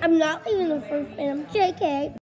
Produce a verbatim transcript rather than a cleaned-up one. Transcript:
I'm not leaving the first film. J K.